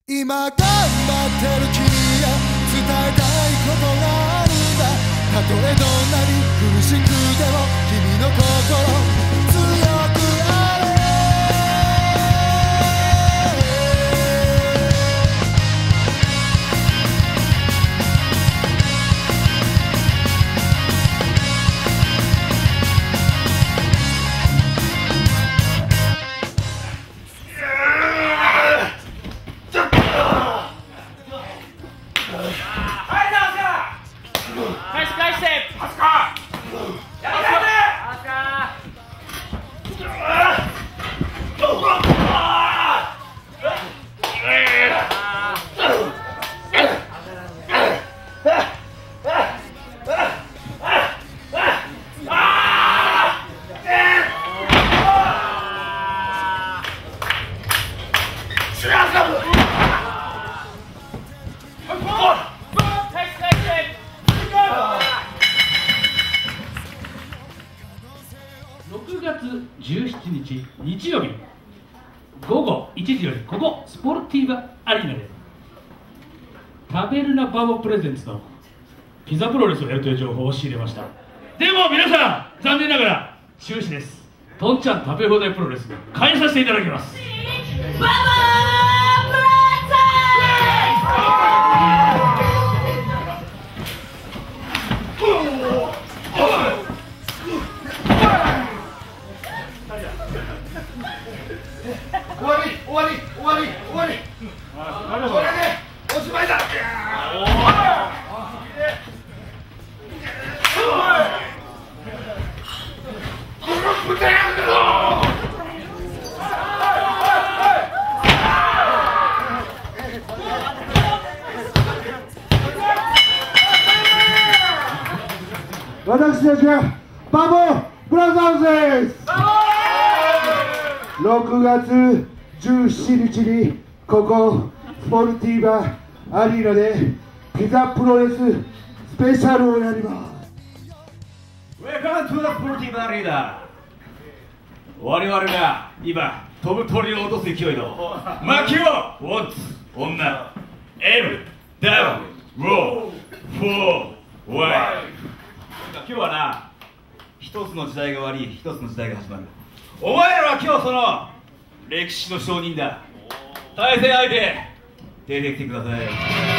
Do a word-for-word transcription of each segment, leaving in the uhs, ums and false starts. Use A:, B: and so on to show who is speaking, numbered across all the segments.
A: 今頑張ってる君へ伝えたいことがあるんだ。たとえどんなに苦しくても君の心強くあれ。
B: ろくがつじゅうしちにち日曜日ごごいちじよりここスポルティーバアリーナでタベルナバボプレゼンツのピザプロレスをやるという情報を仕入れました。でも皆さん残念ながら中止です。とんちゃん食べ放題プロレス開催させていただきます。バボプレゼン
C: 終わり終わり終わり終わりこれでおしまいだ。私たちはバボブラザーズです。ろくがつじゅうしちにちにここスポルティーバアリーナでピザプロレススペシャルをやります。
D: Welcome to the スポルティーバアリーナ。我々が今飛ぶ鳥を落とす勢いのマキオワンツ女 M ダウンローフォーワイ。今日はな一つの時代が終わり一つの時代が始まる。お前らは今日その歴史の証人だ。対戦相手出てきてください。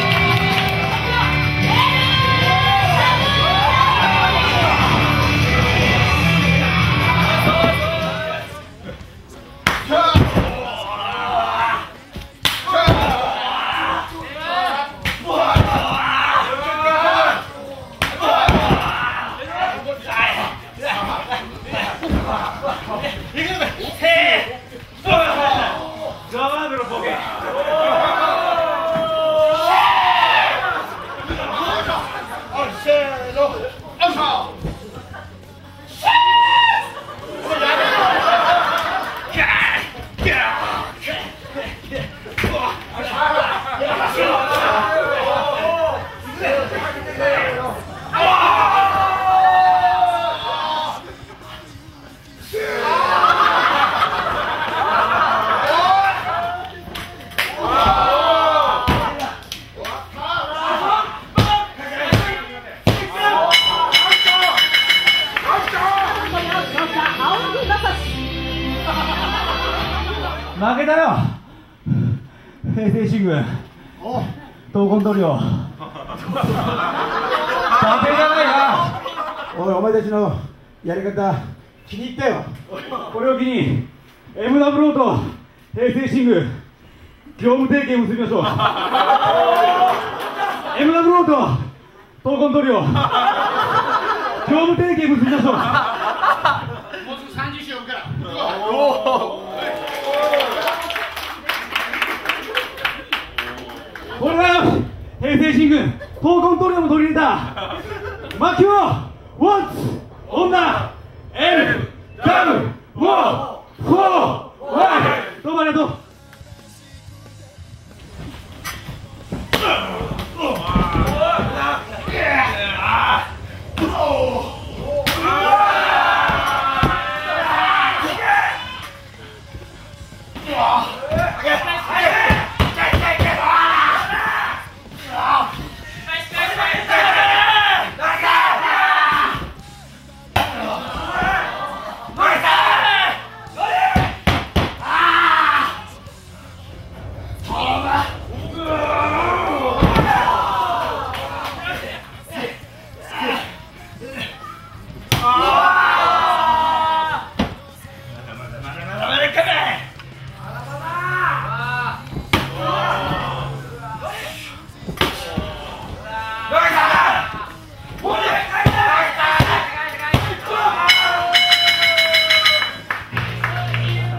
D: 負けたよ平成新軍闘魂トリオ。負けじゃないな。おいお前たちのやり方気に入ったよ。これを機に エムダブルオー と平成新軍業務提携を結びましょう。エムダブルオー と闘魂トリオ業務提携を結びましょう。
C: もうすぐさんじゅっしゅう呼ぶから。
D: これが平成新軍闘魂トリオも取り入れたマキオワンツ女 L ダブルフォーフォーワイ。どうもありがとう。
C: Get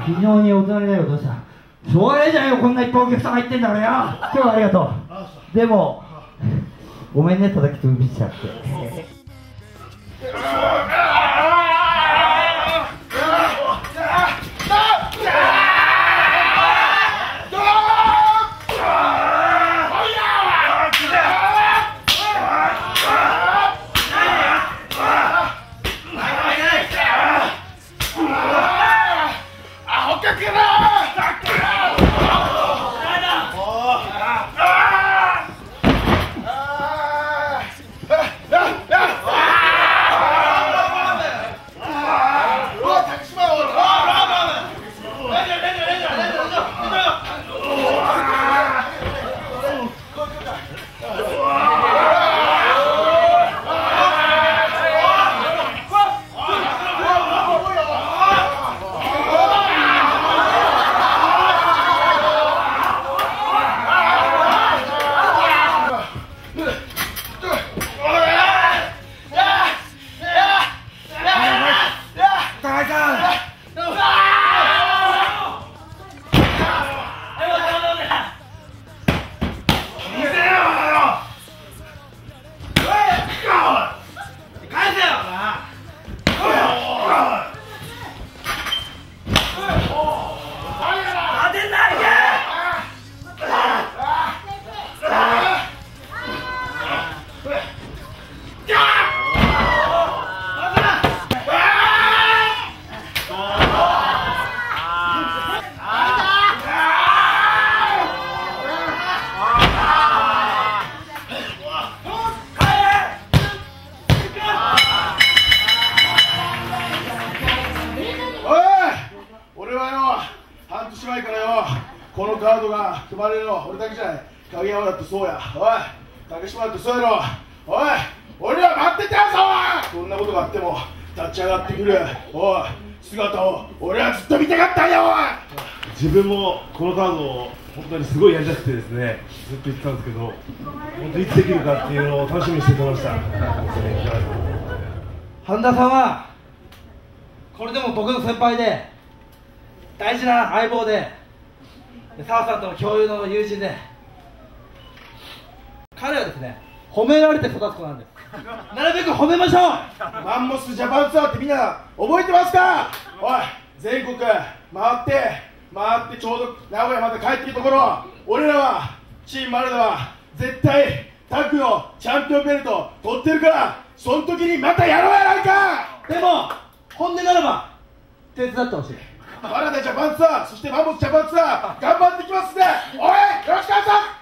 E: 非常に大人になることした。しょうがないじゃんよ、こんないっぱいお客さん入ってんだからよ。今日はありがとう。でもごめんね、叩き飛びしちゃって。
C: このカードが配れるの俺だけじゃない。影山だってそうや。おい竹島だってそうやろ。おい俺は待ってたぞ。こんなことがあっても立ち上がってくるおい姿を俺はずっと見たかったよ。
F: 自分もこのカードを本当にすごいやりたくてですね、ずっと言ってたんですけど、本当いつできるかっていうのを楽しみにしてきました。
E: 半田さんはこれでも僕の先輩で大事な相棒で、澤さんとの共有の友人で、彼はですね褒められて育つ子なんです。なるべく褒めましょう。
C: マンモスジャパンツアーってみんな覚えてますか。おい全国回って回ってちょうど名古屋まで帰ってきたところ、俺らはチームマルダは絶対タッグのチャンピオンベルト取ってるから、その時にまたやろうやないか。
E: でも本音ならば手伝ってほしい。
C: マルダジャパンツアー、そしてマンモスジャパンツアー頑張ってきますんで、おいよろしくお願いします。